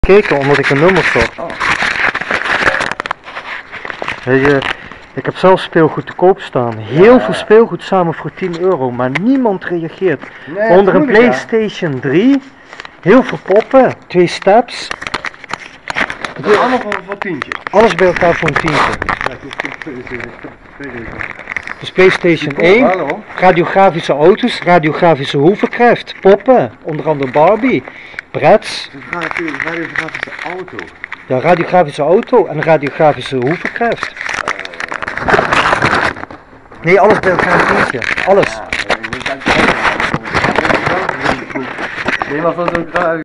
Gekeken omdat ik een nummer zocht. Oh. Weet je, ik heb zelf speelgoed te koop staan. Heel veel speelgoed samen voor €10, maar niemand reageert. Nee, Onder een moeilijk, PlayStation 3, heel veel poppen, 2 steps. Het is allemaal voor tientje. Alles bij elkaar voor een tientje. Dus PlayStation 1, radiografische auto's, radiografische hovercraft, poppen, onder andere Barbie, Bratz. Radiografische auto. Ja, radiografische auto en radiografische hovercraft. Nee, alles bij elkaar een tientje. Alles. Nee, maar van zo'n